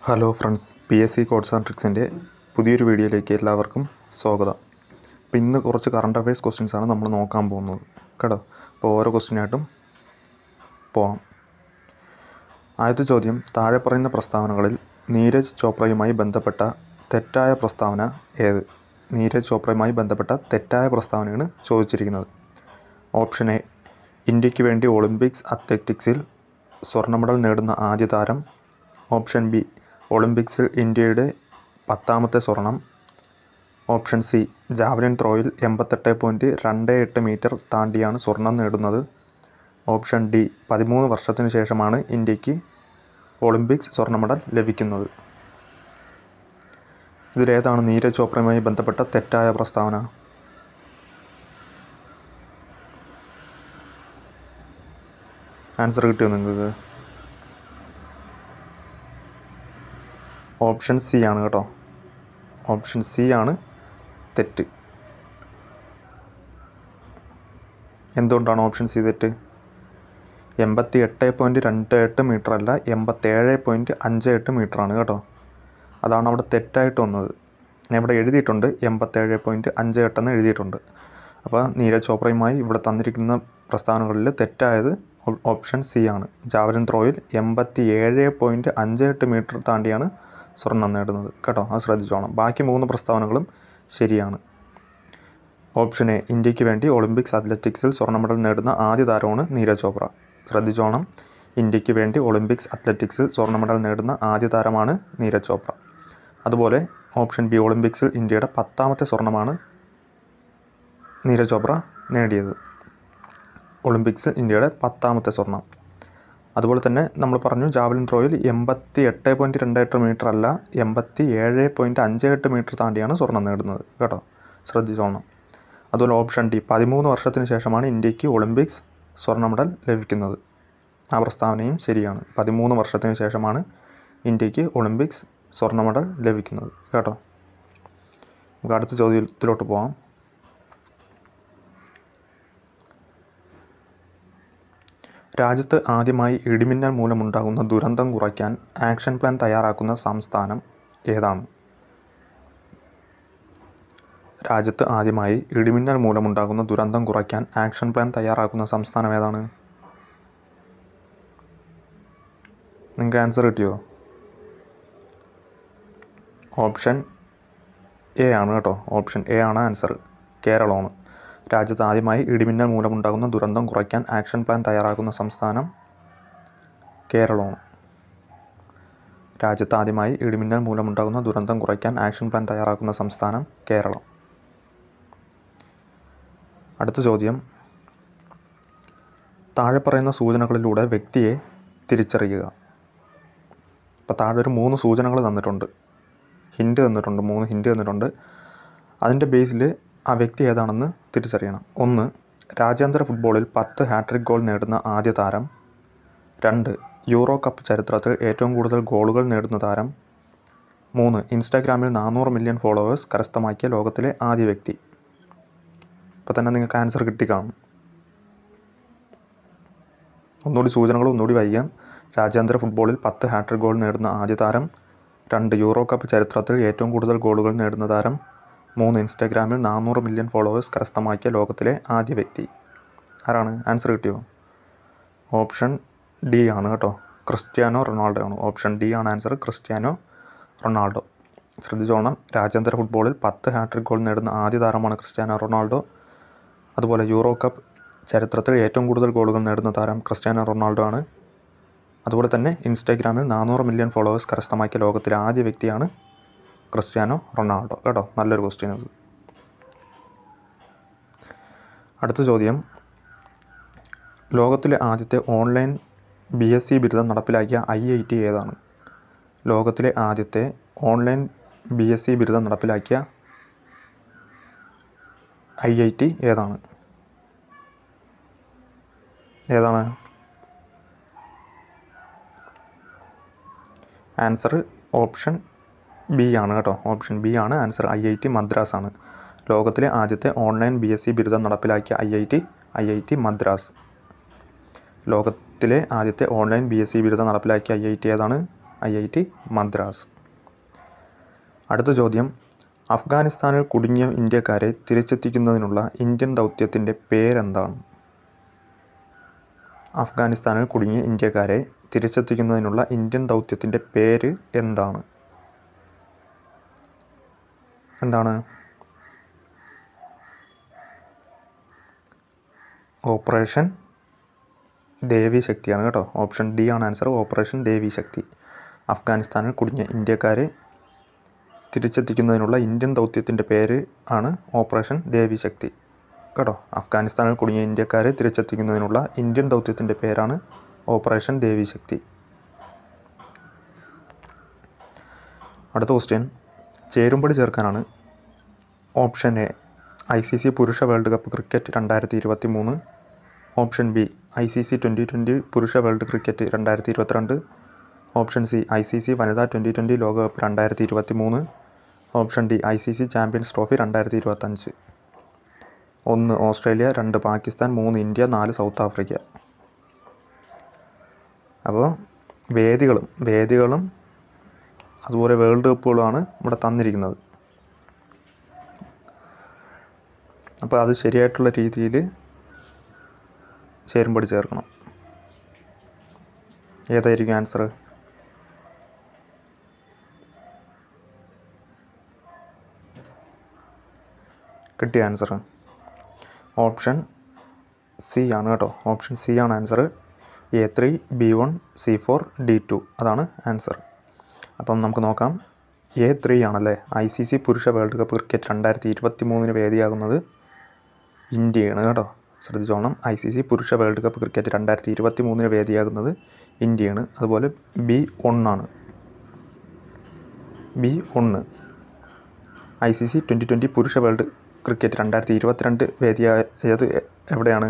Hello friends, PSC codes and ട്രിക്സിൻ്റെ പുതിയൊരു വീഡിയോയിലേക്ക് എല്ലാവർക്കും സ്വാഗതം. അപ്പോൾ ഇന്ന് കുറച്ച് കറണ്ട് അഫയേഴ്സ് ക്വസ്റ്റ്യൻസാണ് നമ്മൾ നോക്കാൻ പോകുന്നത് കേട്ടോ. അപ്പോൾ ഓരോ ക്വസ്റ്റ്യനായിട്ടും പോവാം. ആദ്യത്തെ ചോദ്യം, താഴെ പറയുന്ന പ്രസ്താവനകളിൽ നീരജ് ചോപ്രയുമായി ബന്ധപ്പെട്ട തെറ്റായ പ്രസ്താവന ഏത്? നീരജ് ചോപ്രയുമായി ബന്ധപ്പെട്ട തെറ്റായ പ്രസ്താവനയാണ് ചോദിച്ചിരിക്കുന്നത്. ഓപ്ഷൻ എ, ഇന്ത്യക്ക് വേണ്ടി ഒളിമ്പിക്സ് അത്ലറ്റിക്സിൽ സ്വർണ്ണ മെഡൽ നേടുന്ന ആദ്യ താരം. ഓപ്ഷൻ ബി, ഒളിമ്പിക്സിൽ ഇന്ത്യയുടെ 10ാമത്തെ സ്വർണം. ഓപ്ഷൻ സി, ജാവലിൻ ത്രോയിൽ 88.28 മീറ്റർ താണ്ടിയാണ് സ്വർണം നേടുന്നത്. ഓപ്ഷൻ ഡി, 13 വർഷത്തിനു ശേഷമാണ് ഇന്ത്യക്ക് ഒളിമ്പിക്സ് സ്വർണ്ണ മെഡൽ ലഭിക്കുന്നത്. ഇതിലേതാണ് നീരജ് ചോപ്രയുമായി ബന്ധപ്പെട്ട തെറ്റായ പ്രസ്താവന? ആൻസർ കിട്ടിയോ നിങ്ങൾക്ക്? ഓപ്ഷൻ സി ആണ് കേട്ടോ. ഓപ്ഷൻ സി ആണ് തെറ്റ്. എന്തുകൊണ്ടാണ് ഓപ്ഷൻ സി തെറ്റ്? 88.28 മീറ്റർ അല്ല, 87.58 മീറ്ററാണ് കേട്ടോ. അതാണ് അവിടെ തെറ്റായിട്ട് വന്നത്. ഞാൻ ഇവിടെ എഴുതിയിട്ടുണ്ട് 87.58 എന്ന് എഴുതിയിട്ടുണ്ട്. അപ്പോൾ നീരജ് ചോപ്രയുമായി ഇവിടെ തന്നിരിക്കുന്ന പ്രസ്താവനകളിൽ തെറ്റായത് ഓപ്ഷൻ സി ആണ്. ജാവലിൻ ത്രോയിൽ 87.58 മീറ്റർ താണ്ടിയാണ് സ്വർണം നേടുന്നത് കേട്ടോ. അത് ശ്രദ്ധിച്ചോണം. ബാക്കി 3 പ്രസ്താവനകളും ശരിയാണ്. ഓപ്ഷൻ എ, ഇന്ത്യക്ക് വേണ്ടി ഒളിമ്പിക്സ് അത്ലറ്റിക്സിൽ സ്വർണ്ണ മെഡൽ നേടുന്ന ആദ്യ താരമാണ് നീരജ് ചോപ്ര. ശ്രദ്ധിച്ചോണം, ഇന്ത്യക്ക് വേണ്ടി ഒളിമ്പിക്സ് അത്ലറ്റിക്സിൽ സ്വർണ്ണ മെഡൽ നേടുന്ന ആദ്യ താരമാണ് നീരജ് ചോപ്ര. അതുപോലെ ഓപ്ഷൻ ബി, ഒളിമ്പിക്സിൽ ഇന്ത്യയുടെ 10ാമത്തെ സ്വർണ്ണമാണ് നീരജ് ചോപ്ര നേടിയത്. ഒളിമ്പിക്സിൽ ഇന്ത്യയുടെ 10ാമത്തെ സ്വർണം. അതുപോലെ തന്നെ നമ്മൾ പറഞ്ഞു ജാവലിൻ ത്രോയിൽ 88.28 മീറ്റർ അല്ല, 87.58 മീറ്റർ താണ്ടിയാണ് സ്വർണം നേടുന്നത് കേട്ടോ. ശ്രദ്ധിച്ചോണം. അതുപോലെ ഓപ്ഷൻ ഡി, 13 വർഷത്തിന് ശേഷമാണ് ഇന്ത്യക്ക് ഒളിമ്പിക്സ് സ്വർണ്ണ മെഡൽ ലഭിക്കുന്നത്. ആ പ്രസ്താവനയും ശരിയാണ്. 13 വർഷത്തിന് ശേഷമാണ് ഇന്ത്യക്ക് ഒളിമ്പിക്സ് സ്വർണ്ണ മെഡൽ ലഭിക്കുന്നത് കേട്ടോ. നമുക്ക് അടുത്ത ചോദ്യത്തിലോട്ട് പോകാം. രാജ്യത്ത് ആദ്യമായി ഇടിമിന്നൽ മൂലമുണ്ടാകുന്ന ദുരന്തം കുറയ്ക്കാൻ ആക്ഷൻ പ്ലാൻ തയ്യാറാക്കുന്ന സംസ്ഥാനം ഏതാണ്? രാജ്യത്ത് ആദ്യമായി ഇടിമിന്നൽ മൂലമുണ്ടാകുന്ന ദുരന്തം കുറയ്ക്കാൻ ആക്ഷൻ പ്ലാൻ തയ്യാറാക്കുന്ന സംസ്ഥാനം ഏതാണ്? നിങ്ങൾക്ക് ആൻസർ കിട്ടിയോ? ഓപ്ഷൻ എ ആണ് കേട്ടോ. ഓപ്ഷൻ എ ആണ് ആൻസർ. കേരളമാണ്. രാജ്യത്ത് ആദ്യമായി ഇടിമിന്നൽ മൂലമുണ്ടാകുന്ന ദുരന്തം കുറയ്ക്കാൻ ആക്ഷൻ പ്ലാൻ തയ്യാറാക്കുന്ന സംസ്ഥാനം കേരളമാണ്. രാജ്യത്ത് ആദ്യമായി ഇടിമിന്നൽ മൂലമുണ്ടാകുന്ന ദുരന്തം കുറയ്ക്കാൻ ആക്ഷൻ പ്ലാൻ തയ്യാറാക്കുന്ന സംസ്ഥാനം കേരളം. അടുത്ത ചോദ്യം, താഴെ പറയുന്ന സൂചനകളിലൂടെ വ്യക്തിയെ തിരിച്ചറിയുക. അപ്പോൾ താഴെ ഒരു 3 സൂചനകൾ തന്നിട്ടുണ്ട്. ഹിൻഡ് തന്നിട്ടുണ്ട്. 3 ഹിൻഡ് തന്നിട്ടുണ്ട്. അതിൻ്റെ ബേസിൽ ആ വ്യക്തി ഏതാണെന്ന് തിരിച്ചറിയണം. 1, രാജ്യാന്തര ഫുട്ബോളിൽ 10 ഹാട്രിക് ഗോൾ നേടുന്ന ആദ്യ താരം. 2, യൂറോ കപ്പ് ചരിത്രത്തിൽ ഏറ്റവും കൂടുതൽ ഗോളുകൾ നേടുന്ന താരം. 3, ഇൻസ്റ്റാഗ്രാമിൽ 400 മില്യൺ ഫോളോവേഴ്സ് കരസ്ഥമാക്കിയ ലോകത്തിലെ ആദ്യ വ്യക്തി. ഇപ്പോൾ തന്നെ നിങ്ങൾക്ക് ആൻസർ കിട്ടിക്കാണും. ഒന്നുകൂടി സൂചനകൾ ഒന്നുകൂടി വായിക്കാം. രാജ്യാന്തര ഫുട്ബോളിൽ 10 ഹാട്രിക് ഗോൾ നേടുന്ന ആദ്യ താരം. 2, യൂറോ കപ്പ് ചരിത്രത്തിൽ ഏറ്റവും കൂടുതൽ ഗോളുകൾ നേടുന്ന താരം. 3, ഇൻസ്റ്റാഗ്രാമിൽ 400 മില്യൺ ഫോളോവേഴ്സ് കരസ്ഥമാക്കിയ ലോകത്തിലെ ആദ്യ വ്യക്തി. ആരാണ്? ആൻസർ കിട്ടിയോ? ഓപ്ഷൻ ഡി ആണ് കേട്ടോ. ക്രിസ്ത്യാനോ റൊണാൾഡോ ആണ്. ഓപ്ഷൻ ഡി ആണ് ആൻസർ. Cristiano Ronaldo. ശ്രദ്ധിച്ചോണം, രാജ്യാന്തര ഫുട്ബോളിൽ 10 ഹാട്രിക് ഗോൾ നേടുന്ന ആദ്യ താരമാണ് ക്രിസ്ത്യാനോ റൊണാൾഡോ. അതുപോലെ യൂറോ കപ്പ് ചരിത്രത്തിൽ ഏറ്റവും കൂടുതൽ ഗോളുകൾ നേടുന്ന താരം ക്രിസ്ത്യാനോ റൊണാൾഡോ ആണ്. അതുപോലെ തന്നെ ഇൻസ്റ്റാഗ്രാമിൽ 400 മില്യൺ ഫോളോവേഴ്സ് കരസ്ഥമാക്കിയ ലോകത്തിലെ ആദ്യ വ്യക്തിയാണ് ക്രിസ്ത്യാനോ റൊണാൾഡോ കേട്ടോ. നല്ലൊരു ക്വസ്റ്റ്യൻ അത്. അടുത്ത ചോദ്യം, ലോകത്തിലെ ആദ്യത്തെ ഓൺലൈൻ PSC ബിരുദം നടപ്പിലാക്കിയ IIT ഏതാണ്? ലോകത്തിലെ ആദ്യത്തെ ഓൺലൈൻ PSC ബിരുദം നടപ്പിലാക്കിയ IIT ഏതാണ്? ആൻസർ ഓപ്ഷൻ ബി ആണ് കേട്ടോ. ഓപ്ഷൻ ബി ആണ് ആൻസർ. IIT മദ്രാസ് ആണ്. ലോകത്തിലെ ആദ്യത്തെ ഓൺലൈൻ PSC ബിരുദം നടപ്പിലാക്കിയ IIT മദ്രാസ്. ലോകത്തിലെ ആദ്യത്തെ ഓൺലൈൻ PSC ബിരുദം നടപ്പിലാക്കിയ IIT ഏതാണ്? IIT മദ്രാസ്. അടുത്ത ചോദ്യം, അഫ്ഗാനിസ്ഥാനിൽ കുടുങ്ങിയ ഇന്ത്യക്കാരെ തിരിച്ചെത്തിക്കുന്നതിനുള്ള ഇന്ത്യൻ ദൗത്യത്തിൻ്റെ പേരെന്താണ്? അഫ്ഗാനിസ്ഥാനിൽ കുടുങ്ങിയ ഇന്ത്യക്കാരെ തിരിച്ചെത്തിക്കുന്നതിനുള്ള ഇന്ത്യൻ ദൗത്യത്തിൻ്റെ പേര് എന്താണ്? ഓപ്പറേഷൻ ദേവി ശക്തിയാണ് കേട്ടോ. ഓപ്ഷൻ ഡി ആണ് ആൻസർ, ഓപ്പറേഷൻ ദേവി ശക്തി. അഫ്ഗാനിസ്ഥാനിൽ കുടുങ്ങിയ ഇന്ത്യക്കാരെ തിരിച്ചെത്തിക്കുന്നതിനുള്ള ഇന്ത്യൻ ദൗത്യത്തിൻ്റെ പേര് ആണ് ഓപ്പറേഷൻ ദേവി ശക്തി കേട്ടോ. അഫ്ഗാനിസ്ഥാനിൽ കുടുങ്ങിയ ഇന്ത്യക്കാരെ തിരിച്ചെത്തിക്കുന്നതിനുള്ള ഇന്ത്യൻ ദൗത്യത്തിൻ്റെ പേരാണ് ഓപ്പറേഷൻ ദേവി ശക്തി. അടുത്ത ക്വസ്റ്റ്യൻ, ചേരുംപടി ചേർക്കാനാണ്. ഓപ്ഷൻ എ ICC പുരുഷ world cup cricket 2023, option B ICC T20 പുരുഷ world cricket 2022, option C ICC വനിതാ T20 ലോകകപ്പ് 2023, option D ICC champions trophy 2025. 1 Australia, 2 Pakistan, 3 India, 4 South Africa. അപ്പോൾ വേദികളും അതുപോലെ വേൾഡ് കപ്പുകളുമാണ് ഇവിടെ തന്നിരിക്കുന്നത്. അപ്പോൾ അത് ശരിയായിട്ടുള്ള രീതിയിൽ ചേരുംപടി ചേർക്കണം. ഏതായിരിക്കും ആൻസർ? കിട്ടിയ ആൻസർ ഓപ്ഷൻ സി ആണ് കേട്ടോ. ഓപ്ഷൻ സി ആണ് answer. A3, B1, C4, D2 അതാണ് ആൻസർ. അപ്പം നമുക്ക് നോക്കാം. A3 ആണല്ലേ. ICC പുരുഷ വേൾഡ് കപ്പ് ക്രിക്കറ്റ് 2023 വേദിയാകുന്നത് ഇന്ത്യയാണ് കേട്ടോ. ശ്രദ്ധിച്ചോണം. ICC പുരുഷ വേൾഡ് കപ്പ് ക്രിക്കറ്റ് 2023 വേദിയാകുന്നത് ഇന്ത്യയാണ്. അതുപോലെ B1 ആണ്. B1 ICC T20 പുരുഷ വേൾഡ് ക്രിക്കറ്റ് 2022 വേദിയായത് എവിടെയാണ്?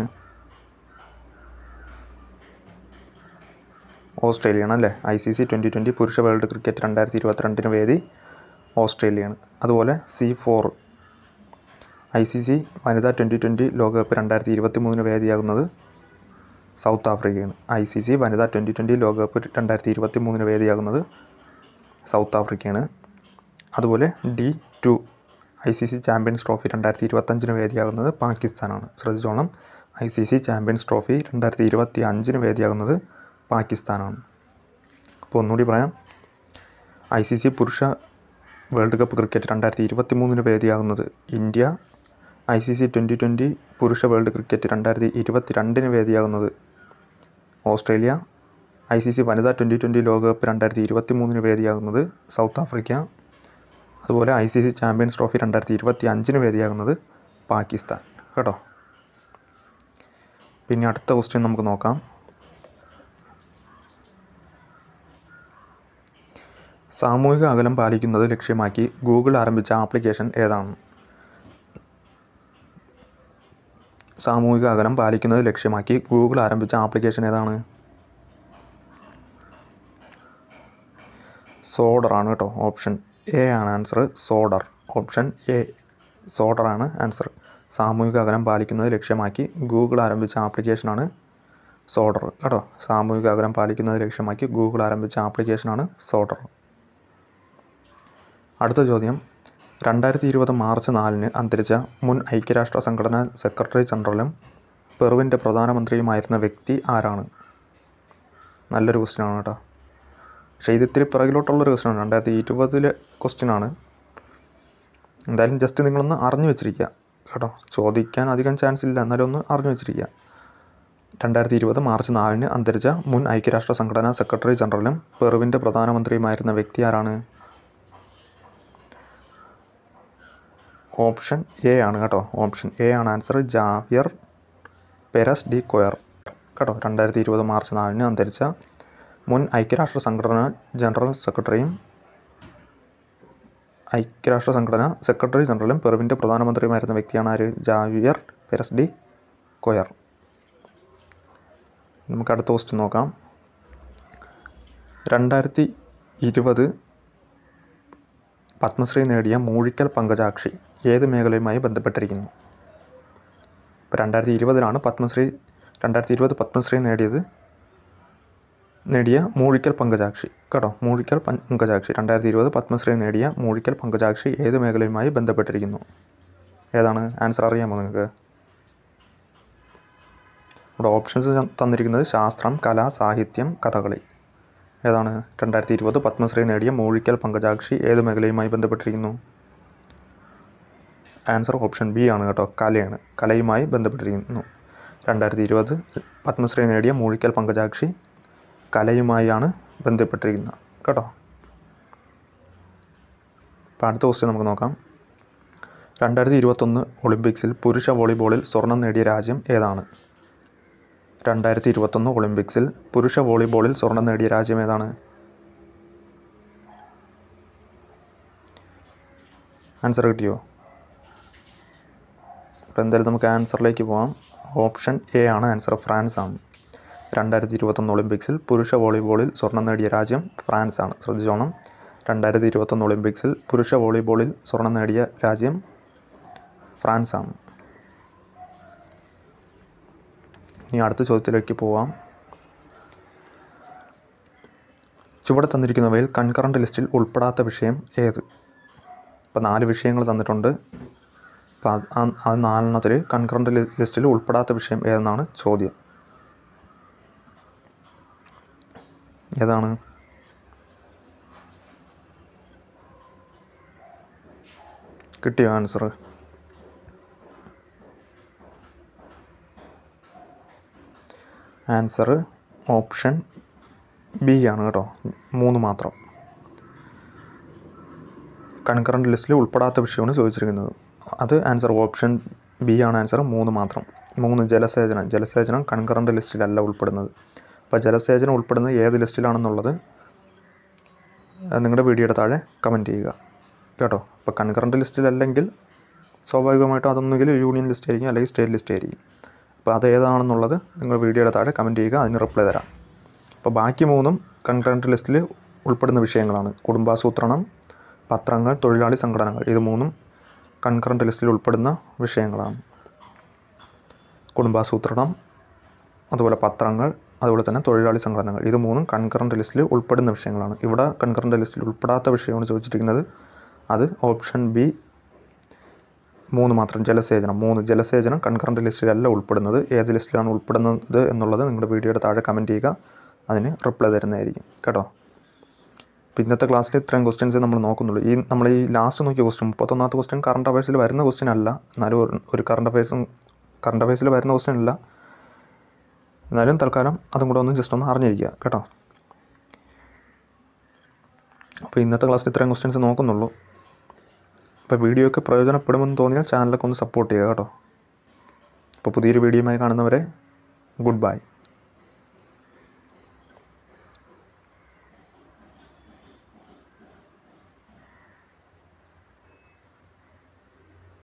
ഓസ്ട്രേലിയയാണ് അല്ലേ. ICC T20 പുരുഷ വേൾഡ് ക്രിക്കറ്റ് 2022 വേദി ഓസ്ട്രേലിയയാണ്. അതുപോലെ C4 ICC വനിതാ T20 ലോകകപ്പ് 2023 വേദിയാകുന്നത് സൗത്ത് ആഫ്രിക്കയാണ്. ICC വനിതാ T20 ലോകകപ്പ് 2023 വേദിയാകുന്നത് സൗത്ത് ആഫ്രിക്കയാണ്. അതുപോലെ D2 ICC ചാമ്പ്യൻസ് ട്രോഫി 2025 വേദിയാകുന്നത് പാകിസ്ഥാനാണ്. ശ്രദ്ധിച്ചോണം. ICC ചാമ്പ്യൻസ് ട്രോഫി 2025 വേദിയാകുന്നത് പാകിസ്ഥാനാണ്. അപ്പോൾ ഒന്നുകൂടി പറയാം. ICC പുരുഷ വേൾഡ് കപ്പ് ക്രിക്കറ്റ് 2023 വേദിയാകുന്നത് ഇന്ത്യ. ICC T20 പുരുഷ വേൾഡ് ക്രിക്കറ്റ് 2022 വേദിയാകുന്നത് ഓസ്ട്രേലിയ. ICC വനിതാ T20 ലോകകപ്പ് 2023 വേദിയാകുന്നത് സൗത്ത് ആഫ്രിക്ക. അതുപോലെ ICC ചാമ്പ്യൻസ് ട്രോഫി 2025 വേദിയാകുന്നത് പാകിസ്ഥാൻ കേട്ടോ. പിന്നെ അടുത്ത ക്വസ്റ്റ്യൻ നമുക്ക് നോക്കാം. സാമൂഹിക അകലം പാലിക്കുന്നത് ലക്ഷ്യമാക്കി ഗൂഗിൾ ആരംഭിച്ച ആപ്ലിക്കേഷൻ ഏതാണ്? സാമൂഹിക അകലം പാലിക്കുന്നത് ലക്ഷ്യമാക്കി ഗൂഗിൾ ആരംഭിച്ച ആപ്ലിക്കേഷൻ ഏതാണ്? സോഡർ ആണ് കേട്ടോ. ഓപ്ഷൻ എ ആണ് answer. SODAR. Option A SODAR ആണ് ആൻസർ. സാമൂഹിക അകലം പാലിക്കുന്നത് ലക്ഷ്യമാക്കി ഗൂഗിൾ ആരംഭിച്ച ആപ്ലിക്കേഷനാണ് സോഡർ കേട്ടോ. സാമൂഹിക അകലം പാലിക്കുന്നത് ലക്ഷ്യമാക്കി ഗൂഗിൾ ആരംഭിച്ച ആപ്ലിക്കേഷനാണ് സോഡർ. അടുത്ത ചോദ്യം, 2020 മാർച്ച് 4 അന്തരിച്ച മുൻ ഐക്യരാഷ്ട്ര സംഘടനാ സെക്രട്ടറി ജനറലും പെറുവിൻ്റെ പ്രധാനമന്ത്രിയുമായിരുന്ന വ്യക്തി ആരാണ്? നല്ലൊരു ക്വസ്റ്റ്യനാണ് കേട്ടോ. പക്ഷേ ഇതിത്തിരി പിറകിലോട്ടുള്ളൊരു ക്വസ്റ്റ്യനാണ്. 2020 ക്വസ്റ്റ്യനാണ്. എന്തായാലും ജസ്റ്റ് നിങ്ങളൊന്ന് അറിഞ്ഞു വെച്ചിരിക്കുക കേട്ടോ. ചോദിക്കാൻ അധികം ചാൻസ് ഇല്ല, എന്നാലും ഒന്ന് അറിഞ്ഞു വെച്ചിരിക്കുക. 2020 മാർച്ച് 4 അന്തരിച്ച മുൻ ഐക്യരാഷ്ട്ര സംഘടനാ സെക്രട്ടറി ജനറലും പെറുവിൻ്റെ പ്രധാനമന്ത്രിയുമായിരുന്ന വ്യക്തി ആരാണ്? ഓപ്ഷൻ എ ആണ് കേട്ടോ. ഓപ്ഷൻ എ ആണ് answer. Javier Perez de Cuellar കേട്ടോ. 2020 മാർച്ച് 4 അന്തരിച്ച മുൻ ഐക്യരാഷ്ട്ര സംഘടനാ ജനറൽ സെക്രട്ടറിയും ഐക്യരാഷ്ട്ര സംഘടന സെക്രട്ടറി ജനറലും പെറുവിൻ്റെ പ്രധാനമന്ത്രിയുമായിരുന്ന വ്യക്തിയാണ് ആര്? Javier Perez de Cuellar. നമുക്ക് അടുത്ത ക്വസ്റ്റ്യൻ നോക്കാം. 2020 പത്മശ്രീ നേടിയ മൂഴിക്കൽ പങ്കജാക്ഷി ഏത് മേഖലയുമായി ബന്ധപ്പെട്ടിരിക്കുന്നു? ഇപ്പോൾ 2020 പത്മശ്രീ നേടിയത് നേടിയ മൂഴിക്കൽ പങ്കജാക്ഷി കേട്ടോ. മൂഴിക്കൽ പങ്കജാക്ഷി 2020 പത്മശ്രീ നേടിയ മൂഴിക്കൽ പങ്കജാക്ഷി ഏത് മേഖലയുമായി ബന്ധപ്പെട്ടിരിക്കുന്നു? ഏതാണ്? ആൻസർ അറിയാമോ നിങ്ങൾക്ക്? ഇവിടെ ഓപ്ഷൻസ് തന്നിരിക്കുന്നത് ശാസ്ത്രം, കല, സാഹിത്യം, കഥകളി. ഏതാണ്? 2020 പത്മശ്രീ നേടിയ മൂഴിക്കൽ പങ്കജാക്ഷി ഏത് മേഖലയുമായി ബന്ധപ്പെട്ടിരിക്കുന്നു? ആൻസർ ഓപ്ഷൻ ബി ആണ് കേട്ടോ, കലയാണ്. കലയുമായി ബന്ധപ്പെട്ടിരിക്കുന്നു. 2020 പത്മശ്രീ നേടിയ മൂഴിക്കൽ പങ്കജാക്ഷി കലയുമായാണ് ബന്ധപ്പെട്ടിരിക്കുന്നത് കേട്ടോ. അപ്പോൾ അടുത്ത ക്വസ്റ്റ്യൻ നമുക്ക് നോക്കാം. 2021 ഒളിമ്പിക്സിൽ പുരുഷ വോളിബോളിൽ സ്വർണം നേടിയ രാജ്യം ഏതാണ്? 2021 ഒളിമ്പിക്സിൽ പുരുഷ വോളിബോളിൽ സ്വർണം നേടിയ രാജ്യം ഏതാണ്? ആൻസർ കിട്ടിയോ? അപ്പോൾ എന്തായാലും നമുക്ക് ആൻസറിലേക്ക് പോകാം. ഓപ്ഷൻ എ ആണ് ആൻസർ, ഫ്രാൻസ് ആണ്. 2021 ഒളിമ്പിക്സിൽ പുരുഷ വോളിബോളിൽ സ്വർണം നേടിയ രാജ്യം ഫ്രാൻസ് ആണ്. ശ്രദ്ധിച്ചോണം, 2021 ഒളിമ്പിക്സിൽ പുരുഷ വോളിബോളിൽ സ്വർണം നേടിയ രാജ്യം ഫ്രാൻസ് ആണ്. ഇനി അടുത്ത ചോദ്യത്തിലേക്ക് പോവാം. ചുവടെ തന്നിരിക്കുന്നവയിൽ കൺകറൻറ്റ് ലിസ്റ്റിൽ ഉൾപ്പെടാത്ത വിഷയം ഏത്? ഇപ്പോൾ 4 വിഷയങ്ങൾ തന്നിട്ടുണ്ട്. അപ്പോൾ അത് 4 കൺകറൻറ്റ് ലിസ്റ്റിൽ ഉൾപ്പെടാത്ത വിഷയം ഏതെന്നാണ് ചോദ്യം. ഏതാണ്? കിട്ടിയോ ആൻസർ? ആൻസർ ഓപ്ഷൻ ബി ആണ് കേട്ടോ, 3 മാത്രം. കൺകറൻറ്റ് ലിസ്റ്റിൽ ഉൾപ്പെടാത്ത വിഷയമാണ് ചോദിച്ചിരിക്കുന്നത്. അത് ആൻസർ ഓപ്ഷൻ ബി ആണ് ആൻസർ, 3 മാത്രം. 3 ജലസേചനം കൺകറൻറ്റ് ലിസ്റ്റിലല്ല ഉൾപ്പെടുന്നത്. അപ്പോൾ ജലസേചനം ഉൾപ്പെടുന്നത് ഏത് ലിസ്റ്റിലാണെന്നുള്ളത് നിങ്ങളുടെ വീഡിയോയുടെ താഴെ കമൻറ്റ് ചെയ്യുക കേട്ടോ. അപ്പോൾ കൺകറൻറ്റ് ലിസ്റ്റിലല്ലെങ്കിൽ സ്വാഭാവികമായിട്ടും അതൊന്നുകിൽ യൂണിയൻ ലിസ്റ്റ് ആയിരിക്കും, അല്ലെങ്കിൽ സ്റ്റേറ്റ് ലിസ്റ്റ് ആയിരിക്കും. അപ്പോൾ അത് ഏതാണെന്നുള്ളത് നിങ്ങൾ വീഡിയോയുടെ താഴെ കമൻറ്റ് ചെയ്യുക, അതിന് റിപ്ലൈ തരാം. അപ്പോൾ ബാക്കി 3 കൺകറൻറ്റ് ലിസ്റ്റിൽ ഉൾപ്പെടുന്ന വിഷയങ്ങളാണ്. കുടുംബാസൂത്രണം, പത്രങ്ങൾ, തൊഴിലാളി സംഘടനകൾ. ഇത് 3 കൺകറൻറ്റ് ലിസ്റ്റിൽ ഉൾപ്പെടുന്ന വിഷയങ്ങളാണ്. കുടുംബാസൂത്രണം, അതുപോലെ പത്രങ്ങൾ, അതുപോലെ തന്നെ തൊഴിലാളി സംഘടനകൾ. ഇത് 3 കൺകറൻറ്റ് ലിസ്റ്റിൽ ഉൾപ്പെടുന്ന വിഷയങ്ങളാണ്. ഇവിടെ കൺകറൻറ്റ് ലിസ്റ്റിൽ ഉൾപ്പെടാത്ത വിഷയമാണ് ചോദിച്ചിരിക്കുന്നത്. അത് ഓപ്ഷൻ ബി 3 മാത്രം, ജലസേചനം കൺകറൻറ്റ് ലിസ്റ്റിലല്ല ഉൾപ്പെടുന്നത്. ഏത് ലിസ്റ്റിലാണ് ഉൾപ്പെടുന്നത് എന്നുള്ളത് നിങ്ങളുടെ വീഡിയോയുടെ താഴെ കമൻറ്റ് ചെയ്യുക, അതിന് റിപ്ലൈ തരുന്നതായിരിക്കും കേട്ടോ. അപ്പോൾ ഇന്നത്തെ ക്ലാസ്സിൽ ഇത്രയും ക്വസ്റ്റ്യൻസ് നമ്മൾ നോക്കുന്നുള്ളൂ. നമ്മൾ ഈ ലാസ്റ്റ് നോക്കിയ ക്വസ്റ്റ്യൻ 31ാമത്തെ ക്വസ്റ്റ്യൻ കറണ്ട് അഫയേഴ്സിൽ വരുന്ന ക്വസ്റ്റ്യൻ അല്ല. എന്നാലും ഒരു കറണ്ട് അഫയേഴ്സിൽ വരുന്ന ക്വസ്റ്റ്യൻ അല്ല. എന്നാലും തൽക്കാലം അതും കൂടെ ജസ്റ്റ് ഒന്ന് അറിഞ്ഞിരിക്കുക കേട്ടോ. അപ്പോൾ ഇന്നത്തെ ക്ലാസ്സിൽ ഇത്രയും ക്വസ്റ്റ്യൻസ് നോക്കുന്നുള്ളൂ. അപ്പോൾ വീഡിയോയ്ക്ക് പ്രയോജനപ്പെടുമെന്ന് തോന്നിയാൽ ചാനലൊക്കെ ഒന്ന് സപ്പോർട്ട് ചെയ്യുക കേട്ടോ. അപ്പോൾ പുതിയൊരു വീഡിയോയുമായി കാണുന്നവരെ ഗുഡ് ബൈ.